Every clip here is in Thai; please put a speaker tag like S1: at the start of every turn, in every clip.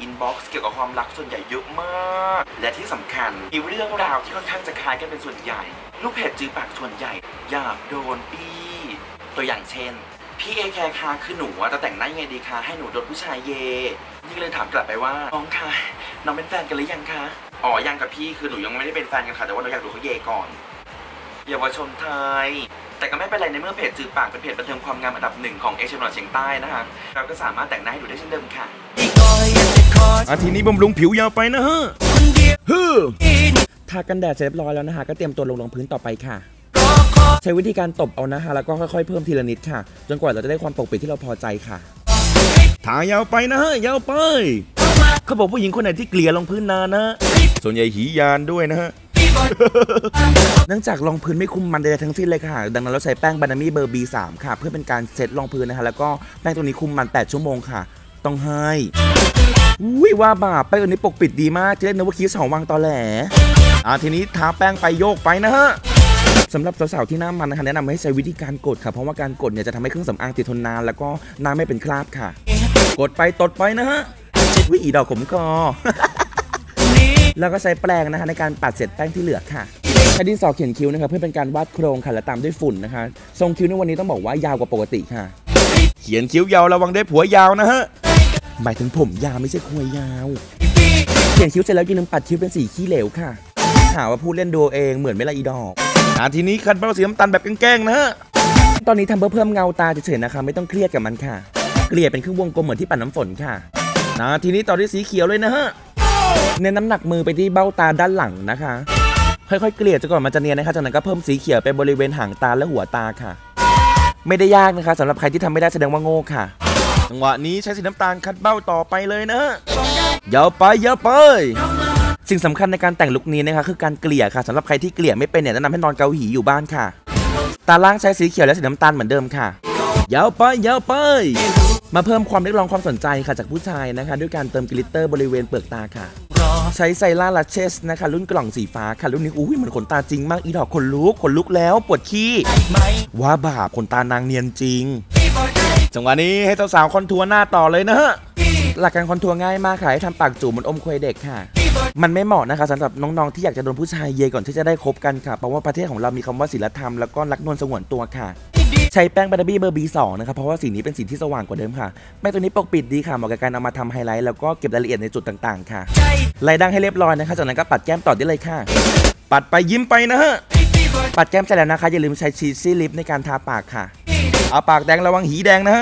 S1: นบ็อกซ์เกี่ยวกับความรักส่วนใหญ่เยอะมากและที่สำคัญมีเรื่องราวที่ค่อนข้างจะคล้ายกันเป็นส่วนใหญ่ลูกเพจจือปากส่วนใหญ่อยากโดนปี้ตัวอย่างเช่นพี่เอแคร์คะคือหนูจะแต่งหน้ายังไงดีคะให้หนูโดนผู้ชายเยนี่เลยถามกลับไปว่าน้องคะน้องเป็นแฟนกันหรือยังคะอ๋อยังกับพี่คือหนูยังไม่ได้เป็นแฟนกันค่ะแต่ว่าเราอยากดูเขาเยก่อนเยาวชนไทยแต่ก็ไม่เป็นไรในเมื่อเพจจือปากเป็นเพจบันเทิงความงามอันดับหนึ่งของเอเชียตะวันออกเฉียงใต้นะคะเราก็สามารถแต่งหน้าให้ดูได้เช่นเดิมค่ะ
S2: ทีนี้บำรุงผิวยาวไปนะฮะทากันแดดเสร็จเรียบร้อยแล้วนะคะก็เตรียมตัวลงรองพื้นต่อไปค่ะใช้วิธีการตบเอานะคะแล้วก็ค่อยๆเพิ่มทีละนิดค่ะจนกว่าเราจะได้ความปกปิดที่เราพอใจค่ะทายาวไปนะฮะยาวไปเขาบอกผู้หญิงคนไหนที่เกลี่ยรองพื้นนานนะส่วนใหญ่หียานด้วยนะฮะเนื่องจากรองพื้นไม่คุมมันใดๆทั้งสิ้นเลยค่ะดังนั้นเราใช้แป้งบานามี่เบอร์ B3 ค่ะเพื่อเป็นการเซตรองพื้นนะคะแล้วก็แป้งตัวนี้คุมมัน8 ชั่วโมงค่ะต้องให้ว่าบาปแป้งตัวนี้ปกปิดดีมากจะได้นึกว่าคิ้ว2 วังตอแหลทีนี้ทาแป้งไปโยกไปนะฮะสำหรับสาวๆที่หน้ามันนะคะแนะนำให้ใช้วิธีการกดค่ะเพราะว่าการกดเนี่ยจะทำให้เครื่องสำอางติดทนนานแล้วก็หน้าไม่เป็นคราบค่ะกดไปตดไปนะฮะอีดอกขมคอ แล้วก็ใช้แปรงนะคะในการปัดเศษแป้งที่เหลือค่ะใช้ดินสอเขียนคิ้วนะคะเพื่อเป็นการวาดโครงค่ะและตามด้วยฝุ่นนะคะทรงคิ้วในวันนี้ต้องบอกว่ายาวกว่าปกติค่ะเขียนคิ้วยาวระวังได้ผัวยาวนะฮะหมายถึงผมยาวไม่ใช่ควยยาวเขียนคิ้วเสร็จแล้วอย่าลืมปัดคิ้วเป็นสีขี้เหลวค่ะหาว่าพูดเล่นดูเองเหมือนไม่ละอีดอกทีนี้คัดเบ้าสีน้ำตาลแบบแกล้งๆนะฮะตอนนี้ทำเพื่อเพิ่มเงาตาเฉยๆนะคะไม่ต้องเครียดกับมันค่ะเกลี่ยเป็นครึ่งวงกลมเหมือนที่ปั่นน้ำฝนค่ะทีนี้ต่อด้วยสีเขียวเลยนะฮะเน้นน้ำหนักมือไปที่เบ้าตาด้านหลังนะคะค่อยๆเกลี่ยจนกว่ามันจะเนียนนะคะจากนั้นก็เพิ่มสีเขียวไปบริเวณหางตาและหัวตาค่ะไม่ได้ยากนะคะสำหรับใครที่ทำไม่ได้แสดงว่าโง่ค่ะจังหวะนี้ใช้สีน้ำตาลคัดเบ้าต่อไปเลยนะยาวไปยาวไปสิ่งสำคัญในการแต่งลุคนี้นะคะคือการเกลี่ยค่ะสำหรับใครที่เกลี่ยไม่เป็นเนี่ยแนะนำให้นอนเกาหีอยู่บ้านค่ะตาล่างใช้สีเขียวและสีน้ำตาลเหมือนเดิมค่ะยาวไปยาวไปมาเพิ่มความเรียกร้องความสนใจค่ะจากผู้ชายนะคะด้วยการเติมกลิตเตอร์บริเวณเปลือกตาค่ะใช้ไซร่าลัชเชสนะคะรุ่นกล่องสีฟ้าค่ะรุ่นนี้เหมือนขนตาจริงมากอีดอกขนลุกแล้วปวดขี้ว่าบาปขนตานางเนียนจริงจังหวะนี้ให้สาวๆคอนทัวร์หน้าต่อเลยนะฮะหลักการคอนทัวร์ง่ายมากค่ะให้ทำปากจูบเหมือนอมควายเด็กค่ะมันไม่เหมาะนะคะสำหรับน้องๆที่อยากจะโดนผู้ชายเยก่อนที่จะได้คบกันค่ะเพราะว่าประเทศของเรามีคำว่าศีลธรรมแล้วก็รักนวลสงวนตัวค่ะใช้แป้งบานามี่เบอร์ B2 นะครับเพราะว่าสีนี้เป็นสีที่สว่างกว่าเดิมค่ะแป้งตัวนี้ปกปิดดีค่ะเหมาะกับการเอามาทำไฮไลท์แล้วก็เก็บรายละเอียดในจุดต่างๆค่ะไล่ดังให้เรียบร้อยนะคะจากนั้นก็ปัดแก้มต่อได้เลยค่ะปัดไปยิ้มไปนะฮะปัดแก้มเสร็จแล้วนะคะอย่าลืมใช้ชีสซี่ลิปในการทาปากค่ะเอาปากแดงระวังหีแดงนะฮะ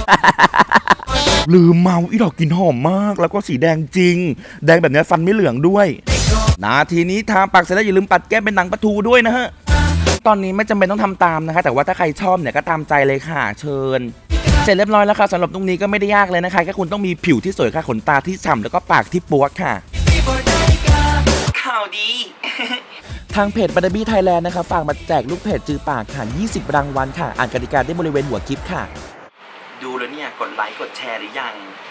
S2: ลืมเมาอีดอกกินหอมมากแล้วก็สีแดงจริงแดงแบบนี้ฟันไม่เหลืองด้วยทีนี้ทาปากเสร็จแล้วอย่าลืมปัดแก้มเป็นหนังปลาทูด้วยนะฮะตอนนี้ไม่จำเป็นต้องทำตามนะคะแต่ว่าถ้าใครชอบเนี่ยก็ตามใจเลยค่ะเชิญเสร็จเรียบร้อยแล้วค่ะสำหรับตรงนี้ก็ไม่ได้ยากเลยนะคะแค่คุณต้องมีผิวที่สวยค่ะขนตาที่ฉ่ำแล้วก็ปากที่ปัวค่ะ
S1: ข่าวดี
S2: ทางเพจบานาบี้ไทยแลนด์นะคะฝากมาแจกลูกเพจจือปากค่ะ20 รางวัลค่ะอ่านกติกาได้บริเวณหัวคลิปค่ะ
S1: ดูแล้วเนี่ยกดไลค์กดแชร์หรือยัง